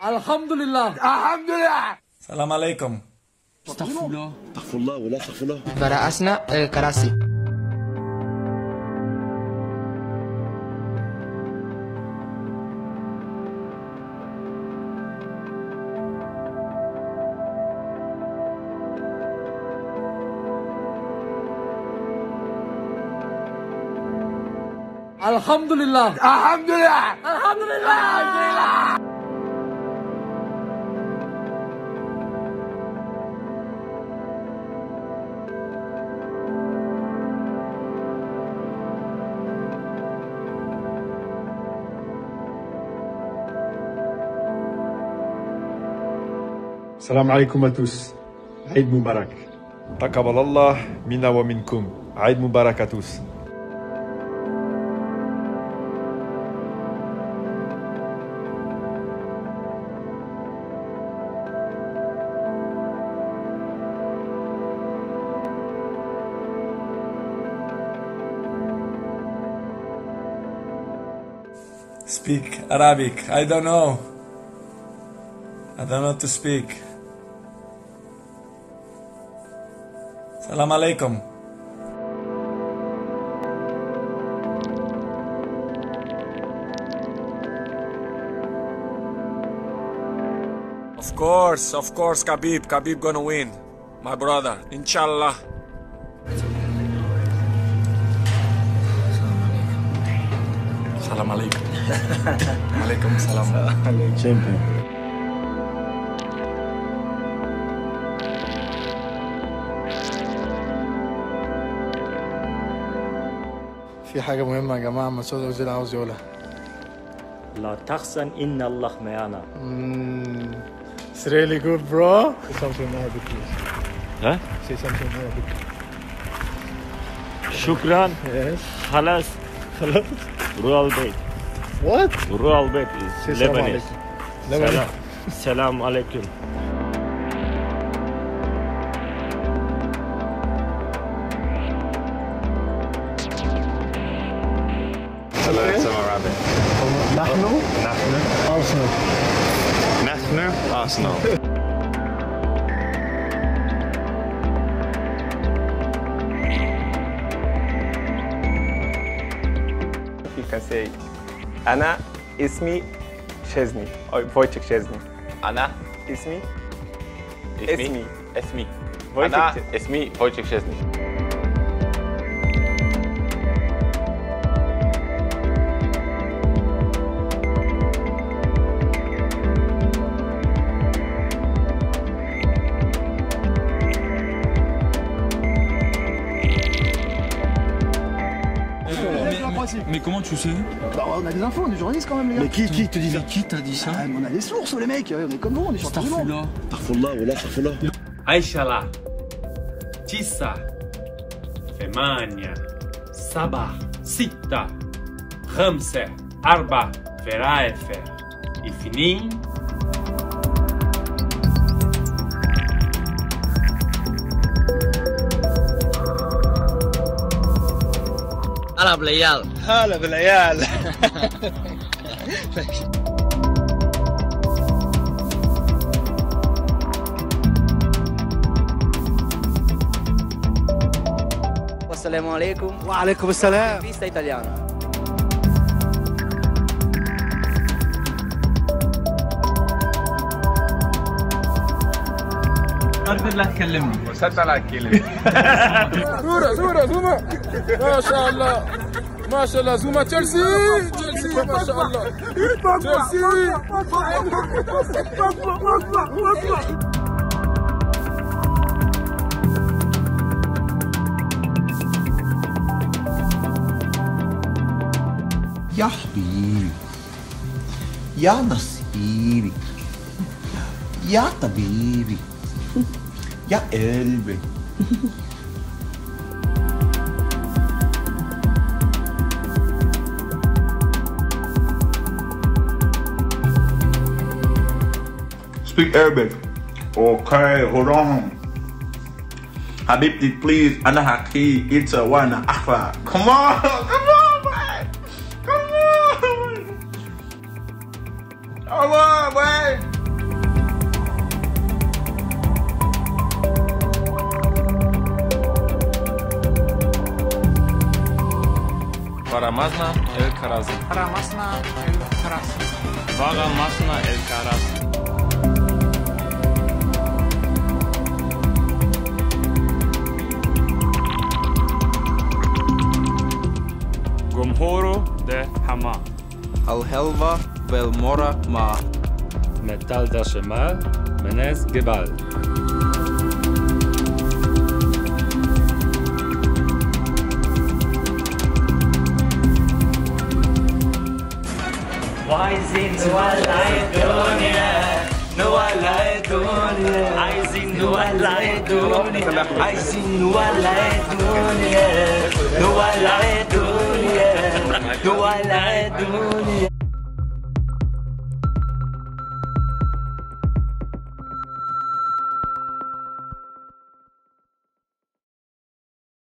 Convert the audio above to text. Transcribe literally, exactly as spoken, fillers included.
Alhamdulillah. Alhamdulillah. Salam alaikum. Astaghfirullah. Astaghfirullah wala astaghfirullah. Para Asna eh, Karasi. Alhamdulillah. Alhamdulillah. Alhamdulillah. Alhamdulillah. Salam alaikum à tous. Eid Mubarak. Taqabbalallah minna wa minkum. Eid Mubarak à tous. Speak Arabic. I don't know. I don't know to speak. Salam alaikum. Of course, of course, Khabib. Khabib gonna win. My brother, inshallah. Salam alaikum. Alaikum salam. Champion. في حاجة مهمة يا جماعة مسعود أوزيل عاوز يقولها. لا تحزن إن الله معنا. It's really good, bro. Say something in Arabic, please. Huh? Say something in Arabic. شكرا. Yes. خلاص. خلاص. Rural bait. What? Rural bait is Say salam Lebanese. alaikum. Lebanese. Salam alaikum. Some Arabic. نحن Nahnu. Arsenal. Nahnu. Arsenal. You can say أنا اسمي شزني أو Wojciech شزني. أنا اسمي اسمي اسمي Wojciech أنا Szczesny. اسمي Wojciech Szczesny. Mais comment tu sais? Bah, on a des infos, on est journalistes quand même, les gars. Mais qui, qui te dit ça? Mais qui t'a dit ça? Ah, mais on a des sources, les mecs. On est comme vous, on est sur tout le monde. Astaghfirullah. Astaghfirullah wala astaghfirullah. عشرة تسعة ثمانية سبعة ستة خمسة أربعة ثلاثة اثنين هلا بالعيال. هلا بالعيال. Assalamu alaikum. وعليكم السلام. Vista italiana. قدر لا تكلمني. وصدق على الكلمة. صورة صورة زوما. ما شاء الله. ما شاء الله زوما تشيلسي. تشيلسي ما شاء الله. تشيلسي. يا حبيبي يا نصيبي يا طبيبي يا قلبي. Speak Arabic. Okay, hold on. Habibti, please. Ana haki. It's a one afa. Come on, come on, man. Come on. Come on, man. Haramazna el Karazi. Haramazna el Karazi. Varamazna el Karazi. جمهور de Hama. الهلفا بالمورا ما. Metal der Shemal, Menes Gebal. وعايزين نولع الدنيا نولع الدنيا عايزين نولع الدنيا عايزين نولع الدنيا نولع الدنيا نولع الدنيا